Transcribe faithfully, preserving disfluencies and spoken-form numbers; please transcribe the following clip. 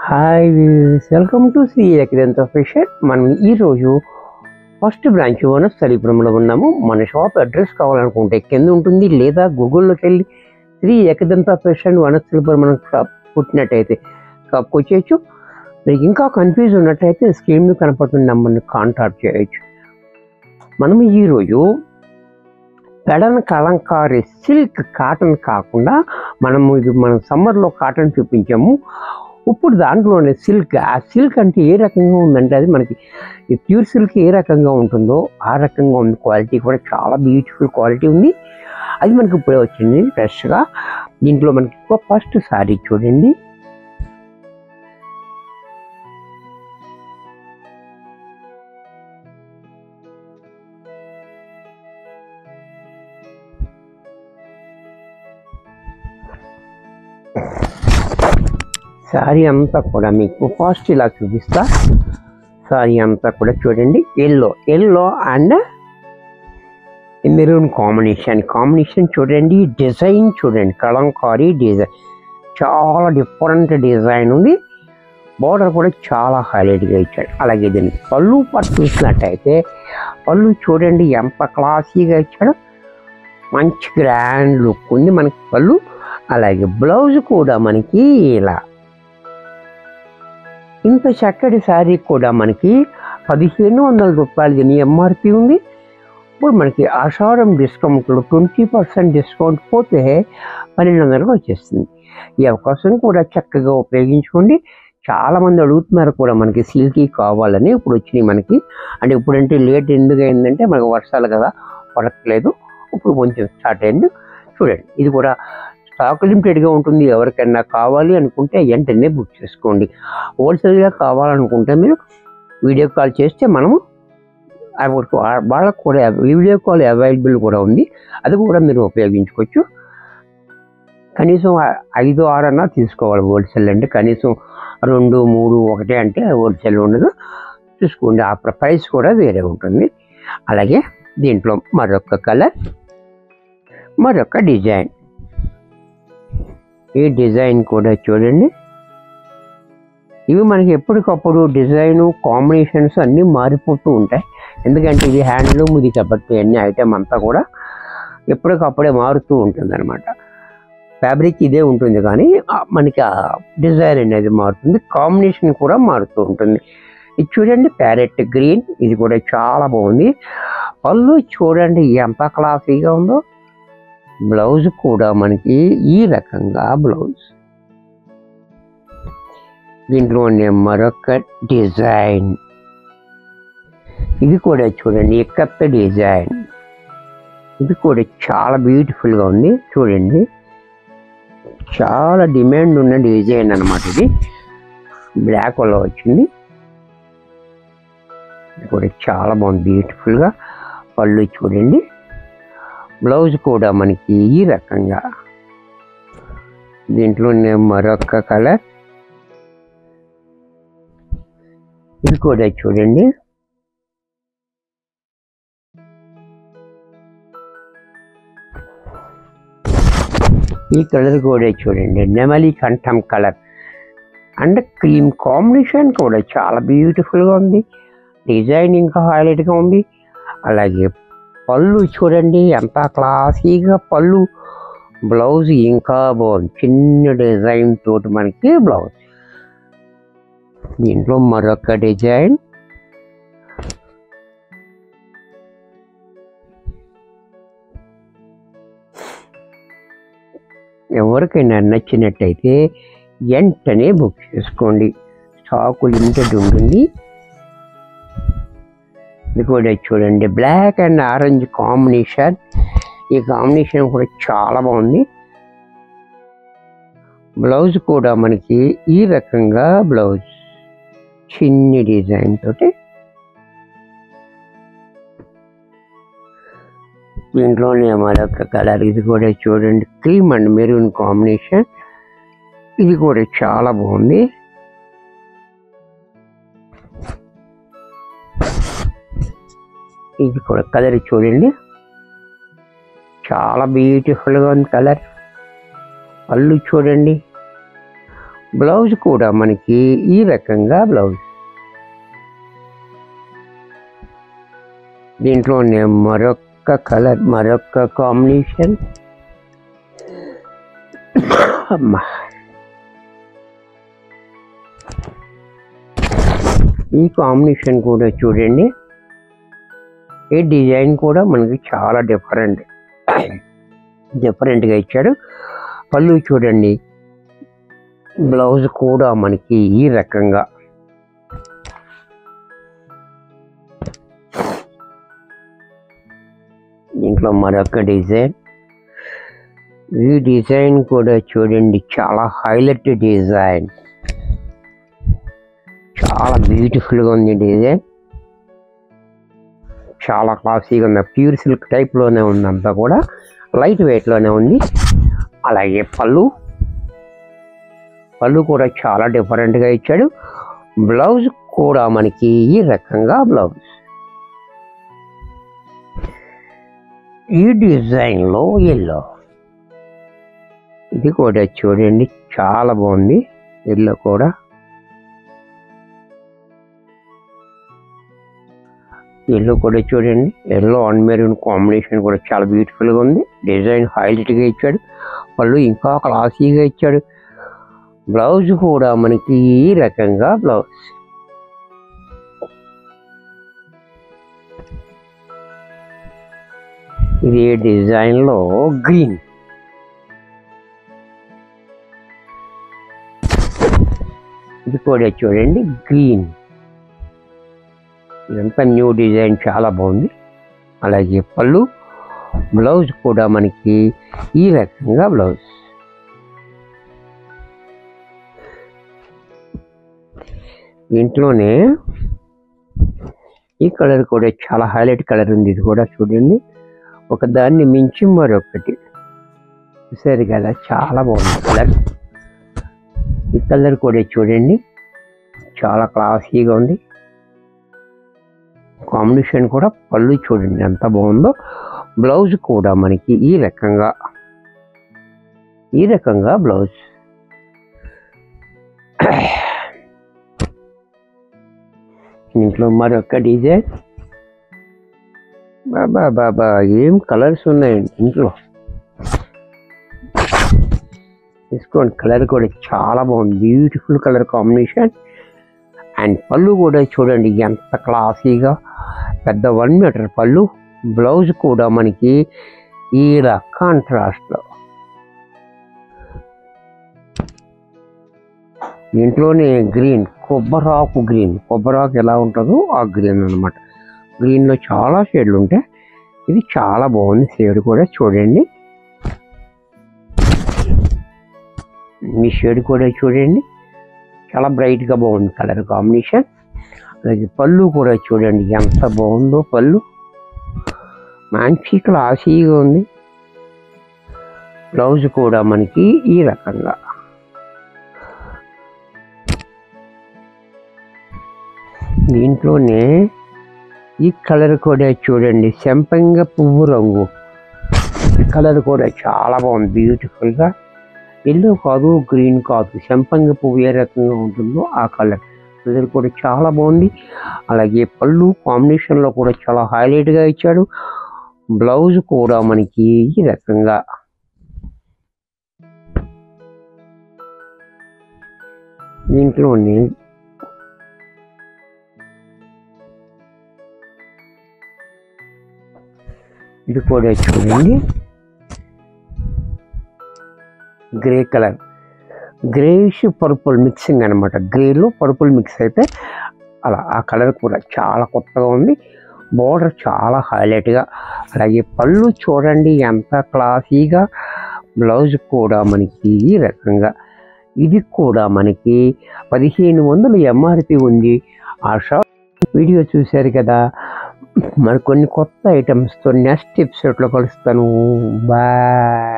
Hi welcome to Shri Ekadanta fashion. మనం ఈరోజు first branch వనస్థలిపురంలో ఉన్నాము. మన షాప్ అడ్రస్ కావాలనుకుంటే కింద ఉంటుంది, లేదా గూగుల్లోకి వెళ్ళి శ్రీ ఏకదంత ఫ్యాషన్ వనస్థలిపురం మనం షాప్ పుట్టినట్టయితే షాప్కి వచ్చేయచ్చు. మీకు ఇంకా కన్ఫ్యూజ్ ఉన్నట్టయితే స్క్రీన్ మీద కనపడుతున్న నెంబర్ని కాంటాక్ట్ చేయొచ్చు. మనం ఈరోజు పెడన కలంకారీ సిల్క్ కాటన్ కాకుండా మనము ఇది మనం సమ్మర్లో కాటన్ చూపించాము. ఇప్పుడు దాంట్లోనే సిల్క్, ఆ సిల్క్ అంటే ఏ రకంగా ఉందంటే అది మనకి ఈ ప్యూర్ సిల్క్ ఏ రకంగా ఉంటుందో ఆ రకంగా ఉంది. క్వాలిటీ కూడా చాలా బ్యూటిఫుల్ క్వాలిటీ ఉంది. అది మనకి ఇప్పుడే వచ్చింది ఫ్రెష్గా. దీంట్లో మనకి ఫస్ట్ శారీ చూడండి. శారీ అంతా కూడా మీకు ఫస్ట్ ఇలా చూపిస్తా. శారీ అంతా కూడా చూడండి, yellow yellow and maroon combination combination చూడండి. డిజైన్ చూడండి, కలంకారీ డిజైన్ చాలా డిఫరెంట్ డిజైన్ ఉంది. బార్డర్ కూడా చాలా హైలైట్గా ఇచ్చాడు. అలాగే దీనికి పళ్ళు పట్టు చూసినట్టయితే పళ్ళు చూడండి ఎంత క్లాసీగా ఇచ్చాడు, మంచి గ్రాండ్ లుక్ ఉంది మనకి పళ్ళు. అలాగే బ్లౌజ్ కూడా మనకి ఇలా ఇంత చక్కటి శారీ కూడా మనకి పదిహేను వందల రూపాయలు దీని ఎంఆర్పి ఉంది. ఇప్పుడు మనకి ఆషాఢం డిస్కౌంట్లో ట్వంటీ పర్సెంట్ డిస్కౌంట్ పోతే పన్నెండు వందలకు వచ్చేస్తుంది. ఈ అవకాశం కూడా చక్కగా ఉపయోగించుకోండి. చాలామంది అడుగుతున్నారు కూడా మనకి సిల్కీ కావాలని. ఇప్పుడు వచ్చినాయి మనకి. అంటే ఇప్పుడంటే లేట్ ఎందుకు అయిందంటే మనకు వర్షాలు కదా పడట్లేదు. ఇప్పుడు కొంచెం స్టార్ట్ అయింది. చూడండి, ఇది కూడా స్టాక్ లిమిటెడ్గా ఉంటుంది. ఎవరికైనా కావాలి అనుకుంటే వెంటనే బుక్ చేసుకోండి. హోల్సేల్గా కావాలనుకుంటే మీరు వీడియో కాల్ చేస్తే మనము వాళ్ళకు కూడా వీడియో కాల్ అవైలబుల్ కూడా ఉంది. అది కూడా మీరు ఉపయోగించుకోవచ్చు. కనీసం ఐదు ఆరు అన్నా తీసుకోవాలి. హోల్సేల్ అంటే కనీసం రెండు మూడు ఒకటే అంటే హోల్సేల్ ఉండదు. చూసుకోండి, ఆ ప్రైస్ కూడా వేరే ఉంటుంది. అలాగే దీంట్లో మరొక కలర్, మరొక డిజైన్. ఈ డిజైన్ కూడా చూడండి. ఇవి మనకి ఎప్పటికప్పుడు డిజైను కాంబినేషన్స్ అన్నీ మారిపోతూ ఉంటాయి. ఎందుకంటే ఇది హ్యాండ్లూమ్ ఇది కాబట్టి అన్ని ఐటమ్ అంతా కూడా ఎప్పటికప్పుడే మారుతూ ఉంటుంది అనమాట. ఫ్యాబ్రిక్ ఇదే ఉంటుంది కానీ మనకి ఆ డిజైన్ అనేది మారుతుంది, కాంబినేషన్ కూడా మారుతూ ఉంటుంది. ఇది చూడండి, ప్యారెట్ గ్రీన్. ఇది కూడా చాలా బాగుంది. పళ్ళు చూడండి ఎంత క్లాసీగా ఉందో. బ్లౌజ్ కూడా మనకి ఈ రకంగా బ్లౌజ్. దీంట్లోనే మరొక డిజైన్. ఇది కూడా చూడండి, ఎక్కత్త డిజైన్. ఇది కూడా చాలా బ్యూటిఫుల్గా ఉంది. చూడండి, చాలా డిమాండ్ ఉన్న డిజైన్ అన్నమాట. ఇది బ్లాక్ వల్ల వచ్చింది. ఇది కూడా చాలా బాగుంది, బ్యూటిఫుల్గా. పళ్ళు చూడండి, బ్లౌజ్ కూడా మనకి ఈ రకంగా. దీంట్లోనే మరొక కలర్. ఇది కూడా చూడండి, ఈ కలర్ కూడా చూడండి, నెమలి కంఠం కలర్ అండ్ క్రీమ్ కాంబినేషన్ కూడా చాలా బ్యూటిఫుల్గా ఉంది. డిజైన్ ఇంకా హైలైట్గా ఉంది. అలాగే పళ్ళు చూడండి ఎంత క్లాసీగా పళ్ళు. బ్లౌజ్ ఇంకా బాగుంది, చిన్న డిజైన్ తోటి మనకి బ్లౌజ్. దీంట్లో మరొక డిజైన్. ఎవరికైనా నచ్చినట్టయితే వెంటనే బుక్ చేసుకోండి. స్టాకు లిమిటెడ్ ఉంటుంది. ఇది కూడా చూడండి, బ్లాక్ అండ్ ఆరెంజ్ కాంబినేషన్. ఈ కాంబినేషన్ కూడా చాలా బాగుంది. బ్లౌజ్ కూడా మనకి ఈ రకంగా బ్లౌజ్, చిన్ని డిజైన్ తోటి. దీంట్లోనే మరొక కలర్. ఇది కూడా చూడండి, క్రీమ్ అండ్ మెరూన్ కాంబినేషన్. ఇది కూడా చాలా బాగుంది. ఇది కూడా కలర్ చూడండి, చాలా బ్యూటిఫుల్గా ఉంది కలర్. పళ్ళు చూడండి, బ్లౌజ్ కూడా మనకి ఈ రకంగా బ్లౌజ్. దీంట్లోనే మరొక కలర్, మరొక కాంబినేషన్. అమ్మా, ఈ కాంబినేషన్ కూడా చూడండి. ఈ డిజైన్ కూడా మనకి చాలా డిఫరెంట్ డిఫరెంట్గా ఇచ్చాడు. పళ్ళు చూడండి, బ్లౌజ్ కూడా మనకి ఈ రకంగా. దీంట్లో మరొక డిజైన్. ఈ డిజైన్ కూడా చూడండి, చాలా హైలైట్ డిజైన్, చాలా బ్యూటిఫుల్గా ఉంది డిజైన్, చాలా క్లాసీగా ఉంది. ప్యూర్ సిల్క్ టైప్లోనే ఉంది, అంతా కూడా లైట్ వెయిట్లోనే ఉంది. అలాగే పళ్ళు పళ్ళు కూడా చాలా డిఫరెంట్గా ఇచ్చాడు. బ్లౌజ్ కూడా మనకి ఈ రకంగా బ్లౌజ్. ఈ డిజైన్లో ఎల్లో, ఇది కూడా చూడండి చాలా బాగుంది. ఎల్లో కూడా ఎల్లో కూడా చూడండి, ఎల్లో అండ్ మెరూన్ కాంబినేషన్ కూడా చాలా బ్యూటిఫుల్గా ఉంది. డిజైన్ హైలైట్గా ఇచ్చాడు. పళ్ళు ఇంకా క్లాసీగా ఇచ్చాడు. బ్లౌజ్ కూడా మనకి ఈ రకంగా బ్లౌజ్. ఇది డిజైన్లో గ్రీన్, ఇది కూడా చూడండి గ్రీన్. ఇదంతా న్యూ డిజైన్, చాలా బాగుంది. అలాగే పళ్ళు, బ్లౌజ్ కూడా మనకి ఈ రకంగా బ్లౌజ్. దీంట్లోనే ఈ కలర్ కూడా చాలా హైలైట్ కలర్ ఉంది. ఇది కూడా చూడండి, ఒక దాన్ని మించి మరొకటి. చూసారు కదా, చాలా బాగుంది కలర్. ఈ కలర్ కూడా చూడండి, చాలా క్లాసీగా ఉంది. కాంబినేషన్ కూడా. పళ్ళు చూడండి ఎంత బాగుందో. బ్లౌజ్ కూడా మనకి ఈ రకంగా ఈ రకంగా బ్లౌజ్. ఇంట్లో మరొక డిజైన్. బాబా బాబా ఏం కలర్స్ ఉన్నాయండి ఇంట్లో. తీసుకోండి, కలర్ కూడా చాలా బాగుంది, బ్యూటిఫుల్ కలర్ కాంబినేషన్. అండ్ పళ్ళు కూడా చూడండి ఎంత క్లాసీగా, పెద్ద వన్ మీటర్ పళ్ళు. బ్లౌజ్ కూడా మనకి ఇలా కాంట్రాస్ట్లో. దీంట్లోనే గ్రీన్, కొబ్బరాకు గ్రీన్. కొబ్బరాకు ఎలా ఉంటుందో ఆ గ్రీన్ అనమాట. గ్రీన్లో చాలా షేడ్లు ఉంటాయి. ఇది చాలా బాగుంది షేడ్ కూడా చూడండి. ఈ షేడ్ కూడా చూడండి, చాలా బ్రైట్గా బాగుంది కలర్ కాంబినేషన్. అలాగే పళ్ళు కూడా చూడండి ఎంత బాగుందో. పళ్ళు మంచి క్లాసీగా ఉంది. బ్లౌజ్ కూడా మనకి ఈ రకంగా. దీంట్లోనే ఈ కలర్ కూడా చూడండి, సంపంగ పువ్వు రంగు. ఈ కలర్ కూడా చాలా బాగుంది, బ్యూటిఫుల్గా. ఎల్లో కాదు, గ్రీన్ కాదు, సంపంగ పువ్వు ఏ రకంగా ఉంటుందో ఆ కలర్. కలర్ కూడా చాలా బాగుంది. అలాగే పళ్ళు కాంబినేషన్లో కూడా చాలా హైలైట్గా ఇచ్చాడు. బ్లౌజ్ కూడా మనకి ఈ రకంగా. దీంట్లోనే ఇది కూడా చూడండి, grey colour, greyish purple mixing అనమాట. గ్రేలో పర్పుల్ మిక్స్ అయితే అలా ఆ కలర్ కూడా చాలా కొత్తగా ఉంది. బోర్డర్ చాలా హైలైట్గా. అలాగే పళ్ళు చూడండి ఎంత క్లాసీగా. బ్లౌజ్ కూడా మనకి ఈ రకంగా. ఇది కూడా మనకి పదిహేను వందలు ఎంఆర్పి ఉంది. ఆ షాప్ వీడియో చూశారు కదా. మరి కొన్ని కొత్త ఐటమ్స్తో నెక్స్ట్ ఎపిసోడ్లో కలుస్తాను. బాయ్.